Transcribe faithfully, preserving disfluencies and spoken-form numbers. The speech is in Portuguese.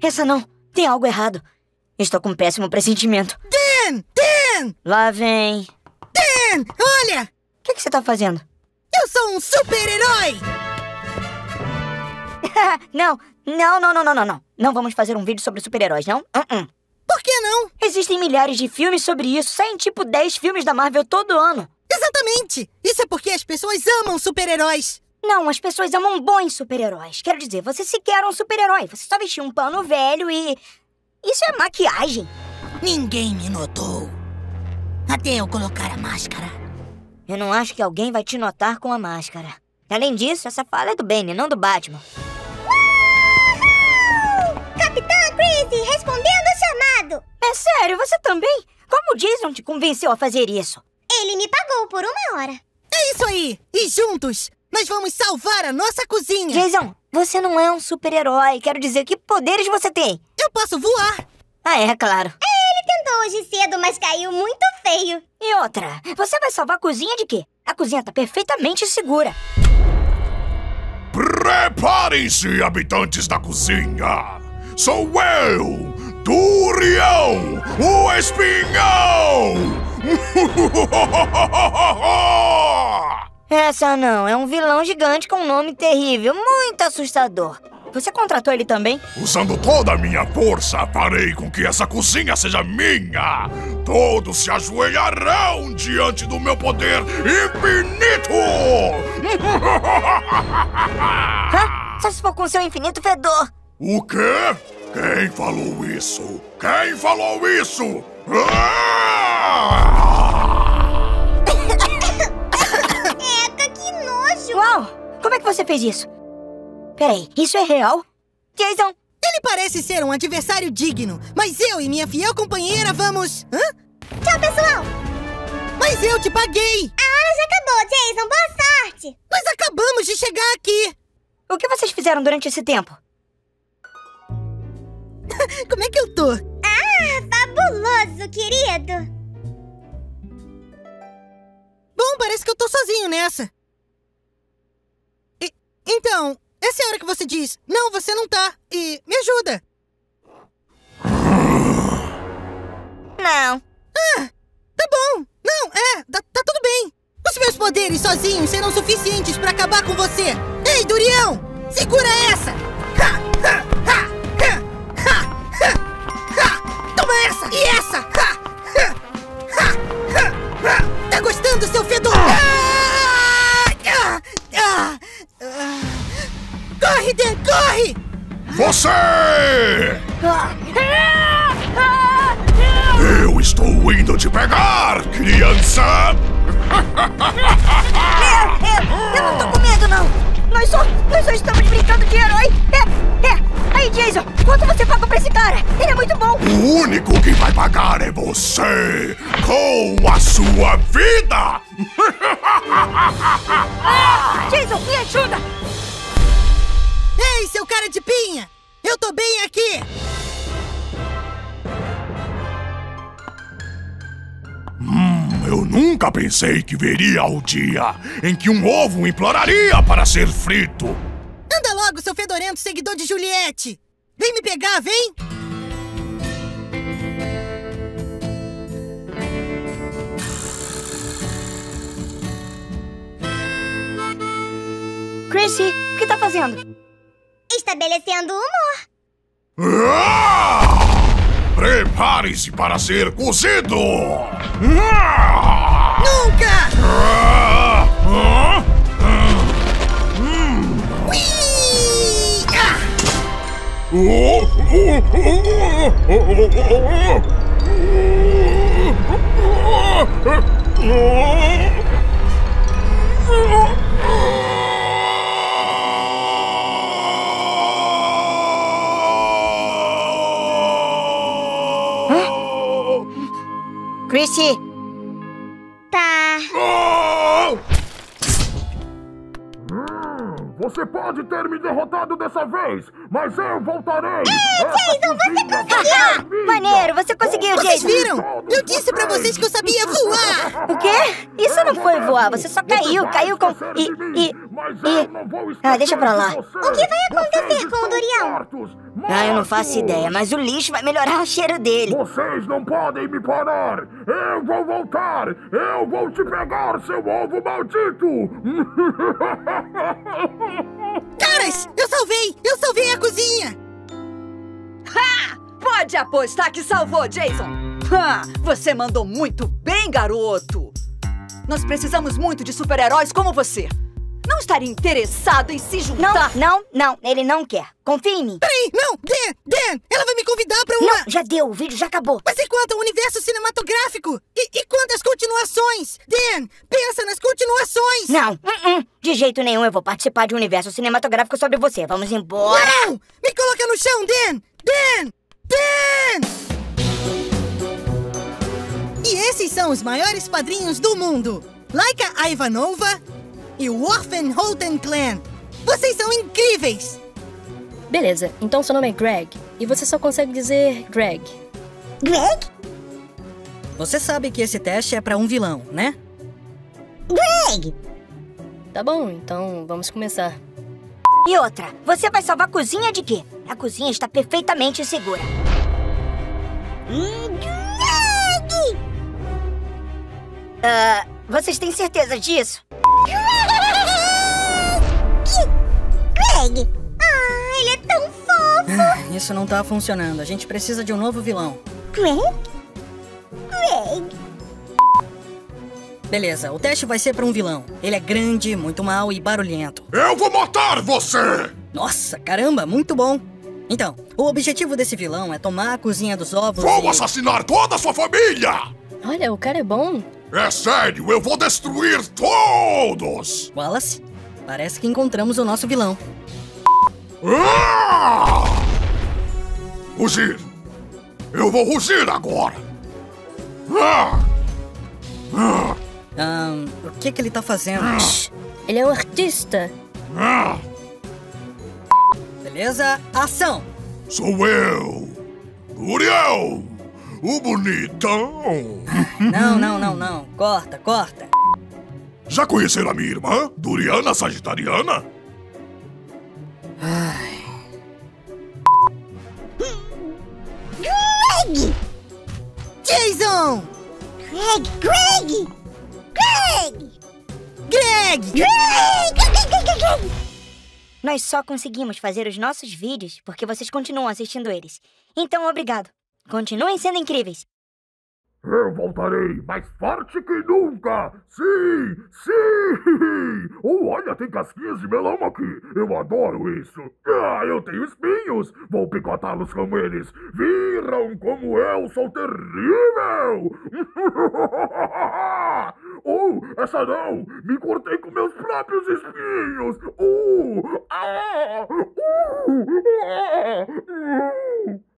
essa não. Tem algo errado. Estou com um péssimo pressentimento. Dan! Dan! Lá vem. Dan! Olha! O que, que você tá fazendo? Eu sou um super-herói! Não, não, não, não, não, não, não. Não vamos fazer um vídeo sobre super-heróis, não? Uh -uh. Por que não? Existem milhares de filmes sobre isso. Saem tipo dez filmes da Marvel todo ano. Exatamente! Isso é porque as pessoas amam super-heróis. Não, as pessoas amam bons super-heróis. Quero dizer, você sequer é um super-herói. Você só vestiu um pano velho e... Isso é maquiagem. Ninguém me notou. Até eu colocar a máscara. Eu não acho que alguém vai te notar com a máscara. Além disso, essa fala é do Bane, não do Batman. Uhul! Capitã Chrissy, respondendo o chamado. É sério, você também? Como o Jason te convenceu a fazer isso? Ele me pagou por uma hora. É isso aí! E juntos, nós vamos salvar a nossa cozinha! Jason, você não é um super-herói. Quero dizer, que poderes você tem? Eu posso voar! Ah, é, claro. Ele tentou hoje cedo, mas caiu muito feio. E outra, você vai salvar a cozinha de quê? A cozinha tá perfeitamente segura. Preparem-se, habitantes da cozinha! Sou eu, Durião, o Espinhão! Essa não, é um vilão gigante com um nome terrível, muito assustador. Você contratou ele também? Usando toda a minha força, farei com que essa cozinha seja minha! Todos se ajoelharão diante do meu poder infinito! Hã? Só se for com seu infinito fedor. O quê? Quem falou isso? Quem falou isso? Eca, que nojo! Uau! Como é que você fez isso? Peraí, isso é real? Jason! Ele parece ser um adversário digno, mas eu e minha fiel companheira vamos... Hã? Tchau, pessoal! Mas eu te paguei! A hora já acabou, Jason. Boa sorte! Nós acabamos de chegar aqui! O que vocês fizeram durante esse tempo? Como é que eu tô? Ah, fabuloso, querido! Bom, parece que eu tô sozinho nessa. E, então, essa é a hora que você diz, não, você não tá, e me ajuda. Não. Ah, tá bom. Não, é, tá, tá tudo bem. Os meus poderes sozinhos serão suficientes pra acabar com você. Ei, Durião, segura essa. Ha, ha, ha, ha, ha, ha, ha. Toma essa e essa. Ha, ha, ha, ha, ha. Tá gostando, seu fedor? Ah, ah, ah, ah. Corre, Dan, corre! Você! Eu estou indo te pegar, criança! Eu, eu, eu não tô com medo, não! Nós só, nós só estamos brincando de herói! É, é! Aí, Jason, quanto você paga pra esse cara? Ele é muito bom! O único que vai pagar é você! Com a sua vida! Ah, Jason, me ajuda! Ei, seu cara de pinha! Eu tô bem aqui! Hum, eu nunca pensei que veria o dia em que um ovo imploraria para ser frito. Anda logo, seu fedorento seguidor de Juliette! Vem me pegar, vem! Chrissy, o que tá fazendo? Estabelecendo humor. Ah! Prepare-se para ser cozido! Ah! Nunca! Ah! Ah! Ui! Ah! Oh! Oh! Oh! Oh! Oh! Chrissy! Tá. Oh! Você pode ter me derrotado dessa vez, mas eu voltarei! É, Jason, você conseguiu! Maneiro, você conseguiu, Vocês Jason! viram? Eu disse pra vocês que eu sabia voar! O quê? Isso não foi voar, você só caiu, caiu com... E... e... e... Ah, deixa pra lá. O que vai acontecer com o Durião? Ah, eu não faço ideia, mas o lixo vai melhorar o cheiro dele. Vocês não podem me parar! Eu vou voltar! Eu vou te pegar, seu ovo maldito! Caras, eu salvei! Eu salvei a cozinha! Ha! Pode apostar que salvou, Jason! Ha! Você mandou muito bem, garoto! Nós precisamos muito de super-heróis como você! Não estaria interessado em se Não, juntar? não, não, ele não quer. Confia em mim. Peraí, não! Dan! Dan! Ela vai me convidar pra uma... Não, já deu, o vídeo já acabou. Mas e quanto ao universo cinematográfico? E, e quantas continuações? Dan, pensa nas continuações! Não, uh -uh, de jeito nenhum eu vou participar de um universo cinematográfico sobre você. Vamos embora! Não! Me coloca no chão, Dan! Dan! Dan! E esses são os maiores padrinhos do mundo. Laika Ivanova e o Orphan Holton Clan. Vocês são incríveis! Beleza, então seu nome é Greg e você só consegue dizer Greg. Greg? Você sabe que esse teste é pra um vilão, né? Greg! Tá bom, então vamos começar. E outra, você vai salvar a cozinha de quê? A cozinha está perfeitamente segura. Greg! Ah, vocês têm certeza disso? Greg! Ah, ele é tão fofo! Isso não tá funcionando. A gente precisa de um novo vilão. Greg? Greg! Beleza, o teste vai ser pra um vilão. Ele é grande, muito mau e barulhento. Eu vou matar você! Nossa, caramba, muito bom. Então, o objetivo desse vilão é tomar a cozinha dos ovos Vou e... assassinar toda a sua família! Olha, o cara é bom. É sério, eu vou destruir todos! Wallace, parece que encontramos o nosso vilão. Ah! Rugir! Eu vou rugir agora! Ah! Ah! Ahn, o que que ele tá fazendo? Ele é um artista. Ah! Beleza, ação! Sou eu! Uriel! O bonitão! Não, não, não, não. Corta, corta. Já conheceram a minha irmã, Duriana Sagitariana? Greg! Jason! Greg! Greg! Greg! Greg! Greg! Nós só conseguimos fazer os nossos vídeos porque vocês continuam assistindo eles. Então, obrigado. Continuem sendo incríveis. Eu voltarei mais forte que nunca! Sim! Sim! Oh, olha, tem casquinhas de melão aqui! Eu adoro isso! Ah, eu tenho espinhos! Vou picotá-los com eles! Viram como eu sou terrível! Oh, essa não! Me cortei com meus próprios espinhos! Oh! Ah!